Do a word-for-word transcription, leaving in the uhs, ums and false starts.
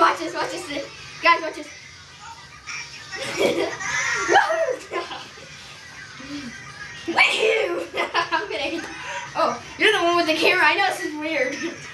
watch this, watch this. Guys, watch this. I'm kidding. Oh, you're the one with the camera. I know this is weird.